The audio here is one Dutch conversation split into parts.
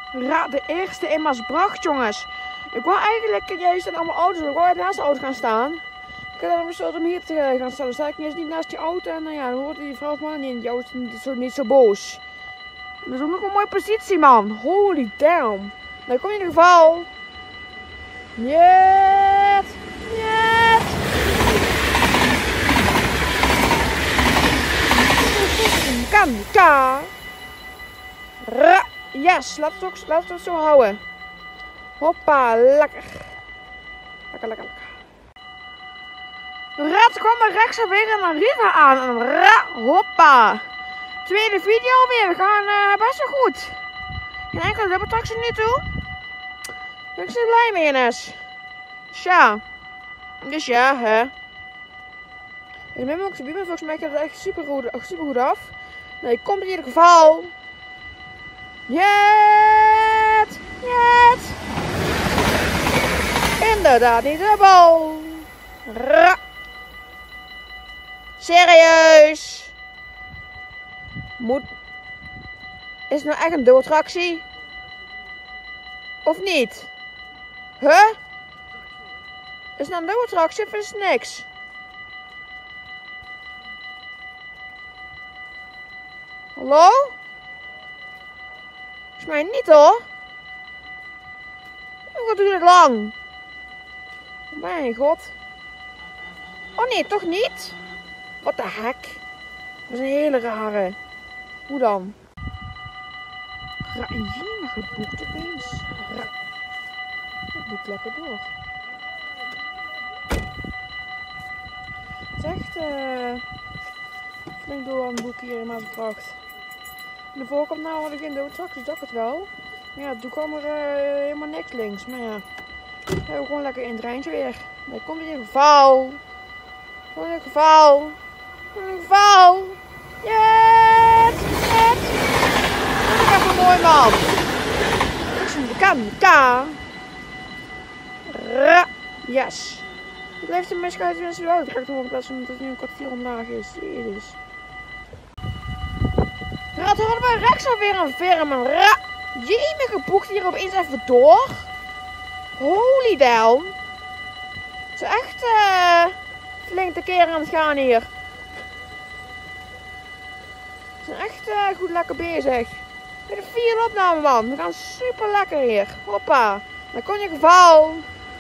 De eerste in Maasbracht, jongens. Ik wou eigenlijk, jij staan allemaal auto's, ik wou naast de auto gaan staan. Ik had dan besloten om hier te gaan staan. Dan sta ik niet naast die auto en ja, dan hoort die vrouw of man niet in die auto niet zo boos. Dat is ook nog een mooie positie, man. Holy damn. Nou, kom in ieder geval. Niet. Kan. Yes, laten we het zo houden. Hoppa, lekker. Lekker. Rat, kom maar rechts alweer en dan Riva aan. En hoppa. Tweede video weer. We gaan best wel goed. Geen enkele dubbeltractie nu toe. Daar ben ik zo blij mee, Ines. Dus ja, hè. En met mijn Oxybime, volgens mij gaat het echt super goed af. Nee, ik kom in ieder geval. Jet! Inderdaad, niet dubbel. Serieus? Is het nou echt een dubbeltractie? Of niet? Huh? Is het nou een dubbeltractie of is het niks? Hallo? Volgens mij niet hoor. Wat duurt het lang? Mijn god. Oh nee, toch niet? Wat de heck? Dat is een hele rare. Hoe dan? Hier geboekt opeens. Het boekt lekker door. Het is echt flink door aan het boek hier in Maasbracht. De voorkant nou had ik geen doodtractie, dus dacht het wel. Maar ja, toen kwam er helemaal niks links. Maar ja, we hebben gewoon lekker in het treintje weer. Dat komt in ieder geval. Gewoon in geval. Yes! Dat is echt een mooi man. Ik zie de camera. Yes. Het blijft een misje uit mensen wel direct horen in plaats van dat het nu een kwartier omlaag is. Jezus. Hadden we rechts alweer een firma. Jemig geboekt hier opeens even door. Holy damn. Het is echt flink de keer aan het gaan hier. We zijn echt goed lekker bezig. Met een 4 opname man. We gaan super lekker hier. Hoppa. Dan kon je geval.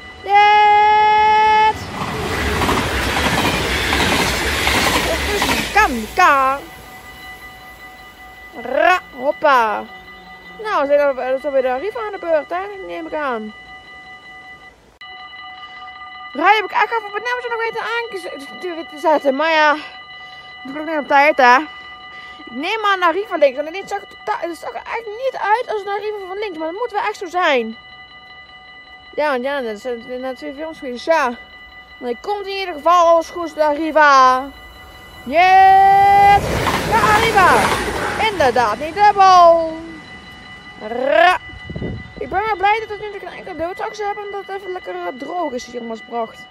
Yes. Dat is een kamka. Hoppa. Nou, dat is alweer de Riva aan de beurt, hè? Neem ik aan. Rij heb ik echt even op het nummer nog weten aan te zetten. Maar ja, dat doe ik niet op tijd, hè? Ik neem aan naar Riva links. En het zag er echt niet uit als naar Riva van links. Maar dat moet wel echt zo zijn. Ja, want ja, dat zijn net 2 films geweest. Dus ja. Maar ik komt in ieder geval alles goed naar Riva. Yes! Ja, Riva! Inderdaad, niet dubbel. Ik ben wel blij dat we nu een enkele doodtractie hebben en dat het even lekker droog is hier in Maasbracht.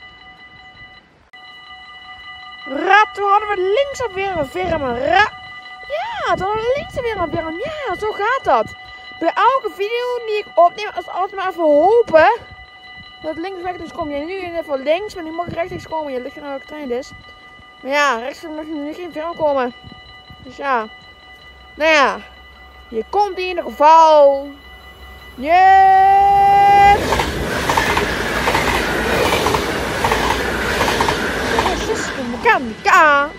Toen hadden we links alweer een firma. Ja, toen hadden we links alweer een firma. Ja, zo gaat dat. Bij elke video die ik opneem, als altijd maar even hopen dat het links weg is. Kom je nu even links, maar nu mag je rechts komen. Je ligt er nou welke trein is. Maar ja, rechts mag nu geen firma komen. Dus ja. Nou ja, je komt in ieder geval. Yes! Mechanica.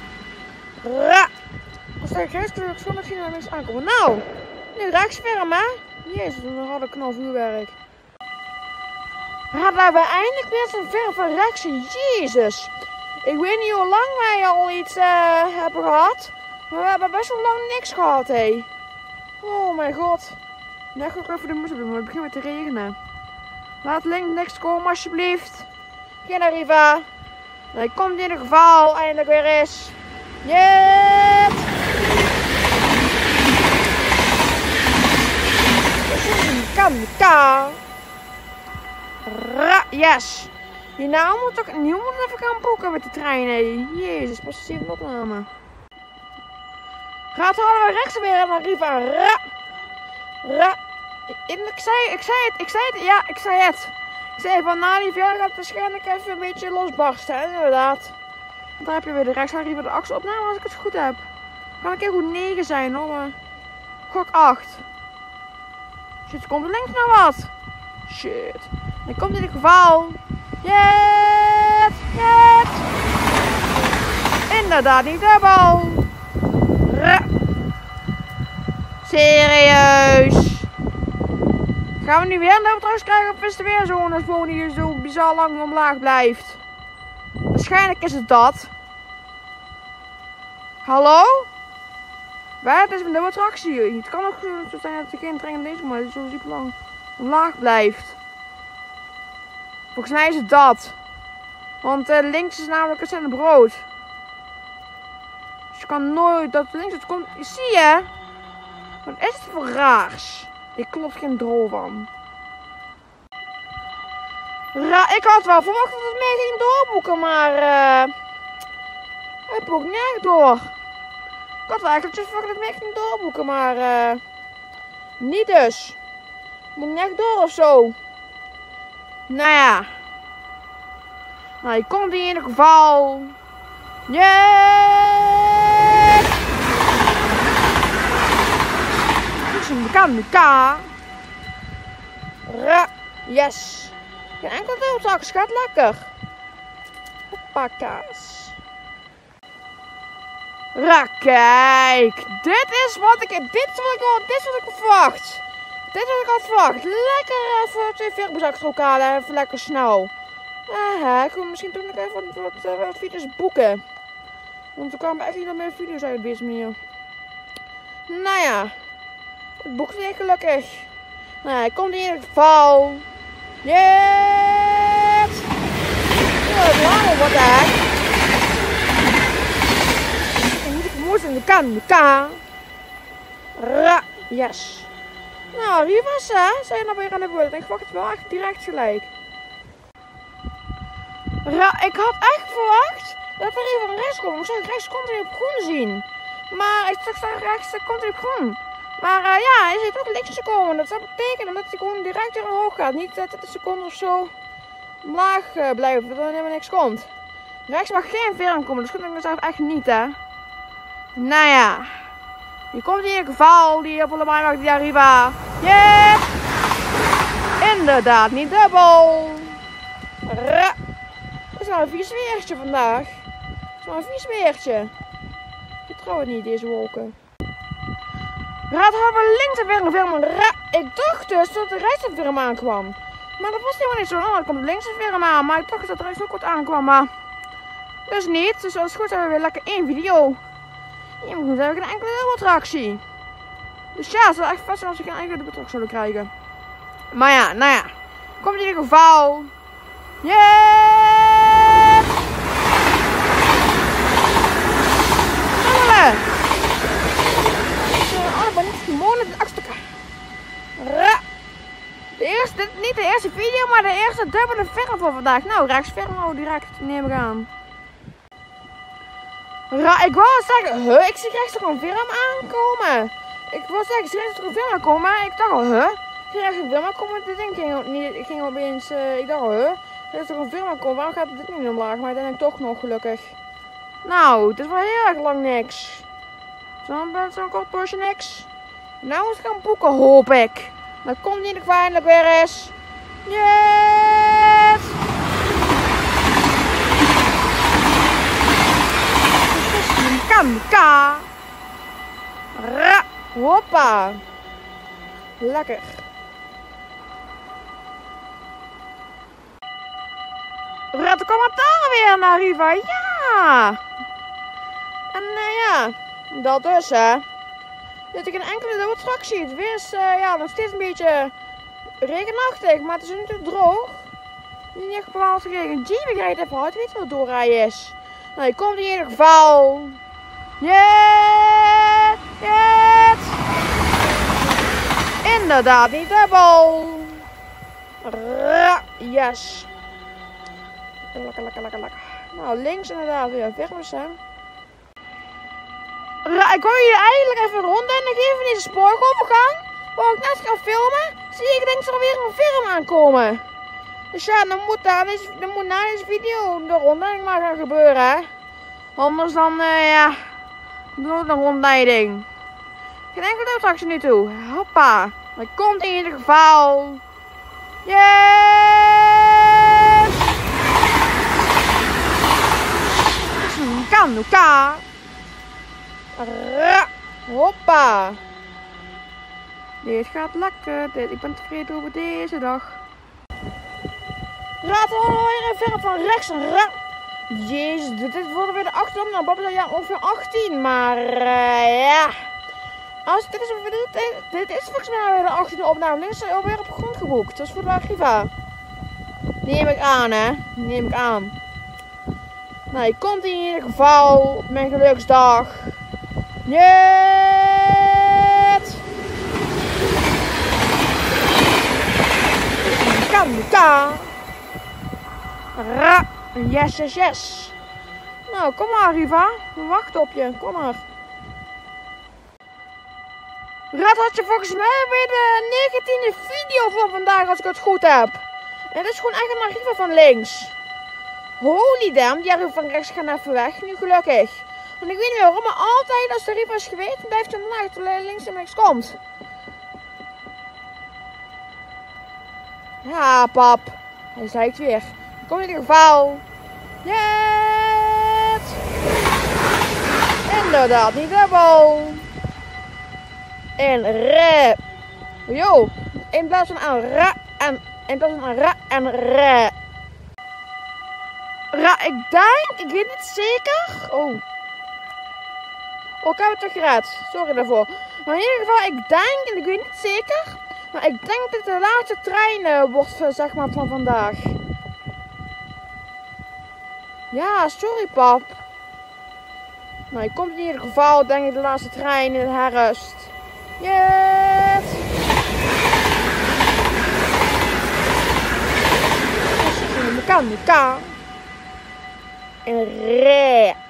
Als ik rechts kun ik zo misschien naar mensen aankomen. Nou, nu rechtsferm hè. Jezus, een harde knalvuurwerk. Hadden we eindelijk weer zo'n ver van rechts. Jezus. Ik weet niet hoe lang wij al iets hebben gehad. Maar we hebben best wel lang niks gehad, hé. Oh mijn god. Nu ga ik even de moeite doen, want het begint weer te regenen. Laat links niks komen alsjeblieft. Geen Riva. Nee, komt in ieder geval eindelijk weer eens. Yes! Kamika. Yes. Nou moet ik even gaan boeken met de trein, hé. Jezus, pas de 7 opname. Gaat hadden we rechts weer naar Riva. Ik zei het. Ik zei van na die verjaardag gaat het waarschijnlijk even een beetje losbarsten, hè, inderdaad. Dan heb je weer de rechtsarrie van de actieopname als ik het goed heb. Kan een keer goed 9 zijn hoor, maar gok 8. Shit, komt er links nog wat? Shit. Dan komt in ieder geval. Yes! Inderdaad, niet dubbel. Serieus. Gaan we nu weer een dubbeltrucs krijgen of is er weer zo'n spoon die zo bizar lang omlaag blijft? Waarschijnlijk is het dat. Hallo? Waar? Het is een dubbeltractie. Het kan ook zo zijn dat er geen trein deze maar het zo super lang omlaag blijft. Volgens mij is het dat. Want links is namelijk het zijn brood. Dus je kan nooit dat links het komt. Zie je? Wat is het voor raars? Ik klopt geen drol van. Ik had wel verwacht dat het mee ging doorboeken, maar het boekt nergens door. Ik had wel eigenlijk verwacht dat het mee ging doorboeken, maar niet dus. Moet nergens door of zo. Nou ja. Nou, je komt in ieder geval. Yes! Mika. Yes. Geen enkel dubbeltraks, gaat lekker. Hoppakaas. Kijk. Dit is wat ik verwacht. Dit is wat ik had verwacht. Lekker even 2 verbos achter elkaar en even lekker snel. Ik wil misschien toch nog even wat video's boeken. Want er kwamen echt niet nog meer video's uit op deze manier. Nou ja. Het boekt weer gelukkig. Nou ja, komt in ieder geval. Yes! Wow, wat de heck? Ik moet in de kan. Yes. Nou, hier was ze. Zijn we nou weer aan de beurt. Ik wacht het wel echt direct gelijk. Ik had echt verwacht dat er even van rechts komt. Ik zag rechts continu op groen zien. Maar ik zag rechts continu op groen. Maar ja, hij ziet ook links komen. Dat zou betekenen dat hij gewoon direct weer omhoog gaat. Niet dat het een seconde of zo omlaag blijft, dat er helemaal niks komt. Rechts mag geen veer komen, dus dat vind ik mezelf echt niet, hè. Nou ja. Hier komt in ieder geval die volle mag die arriva. Yeah! Inderdaad, niet dubbel. Het is nou een vies weertje vandaag. Het is nou een vies weertje. Ik vertrouw het niet, deze wolken. Hadden we links en weer. Ik dacht dus dat de rechts weer hem aankwam. Maar dat was helemaal niet zo. Dan komt de links weer hem aan. Maar ik dacht dat de rechts ook wat aankwam. Maar dus niet. Dus als het goed hebben we weer lekker 1 video. Hier moet ik geen enkele dubbeltractie. Dus ja, het zou echt vast zijn als we geen enkele dubbeltractie zouden krijgen. Maar ja, nou ja. Komt in ieder geval. Yes! Dubbelen! Niet de eerste video, maar de eerste dubbele film voor vandaag. Nou, rechts film direct neem ik aan. Ik wou zeggen, ik zie rechts toch een film aankomen. Ik wou zeggen, ik zie rechts toch een film aankomen, maar ik dacht al, ik zie rechts een film aankomen. Dit ding ging opeens, ik dacht al, er is toch een film aankomen, waarom gaat dit niet omlaag? Maar uiteindelijk toch nog, gelukkig. Nou, het is wel heel erg lang niks. Zo'n kort poosje niks. Nou moet ik gaan boeken, hoop ik. Dat komt niet nog eindelijk weer eens. Yes! Mika. Hoppa. Lekker. De commentaar weer naar Riva. Ja. En ja, dat dus hè. Dat ik geen enkele dubbeltractie. Het weer is ja, nog steeds een beetje regenachtig, maar het is niet te droog. Niet echt bepaald geregend. Gee, begrijp even hard, weet wat doorrijden is. Nou, je komt in ieder geval. Yes! Yes! Inderdaad, niet dubbel. Yes. Lekker. Nou, links inderdaad weer vermis hè. Ik wil jullie eigenlijk even een rondleiding geven van deze spoorovergang. Waar ik net ga filmen. links alweer een film aankomen. Dus ja, dan moet na deze video de rondleiding maar gaan gebeuren, hè. Anders dan, ja, doe een rondleiding. Geen enkele attractie nu toe. Hoppa. Dat komt in ieder geval. Yes! Kanuka. Hoppa. Dit gaat lekker. Ik ben tevreden over deze dag. Raad alweer een film van rechts. Jezus, dit wordt weer de 8 op. Nou, Bob is al ja, ongeveer 18. Maar ja. Als dit is volgens mij weer de 18e opname. Dit is alweer op grond geboekt. Dat is voor de Arriva. Neem ik aan, hè. Neem ik aan. Nou, je komt in ieder geval op mijn geluksdag. Jet! Kanuka! Yes, yes, yes. Nou, kom maar, Arriva. We wachten op je. Kom maar. Red had je volgens mij weer de 19e video van vandaag, als ik het goed heb. En dit is gewoon echt een Arriva van links. Holy damn, die Arriva van rechts gaat even weg. Nu gelukkig. Want ik weet niet waarom, maar altijd als de Arriva is geweest, blijft hij omlaag terwijl hij links en rechts komt. Ja, pap. Hij zeikt weer. Kom in ieder geval. Jet! Inderdaad, niet dubbel. En re. Yo, in plaats van een ra en in plaats van een ra en re. Ra, ik denk, ik weet niet zeker. Oh, ik heb het toch gered. Sorry daarvoor. Maar in ieder geval, ik denk, en ik weet niet zeker, maar ik denk dat de laatste trein wordt, zeg maar, van vandaag. Ja, sorry pap. Nou, je komt in ieder geval, denk ik, de laatste trein in haar rust. Yes! Kanuka. En re.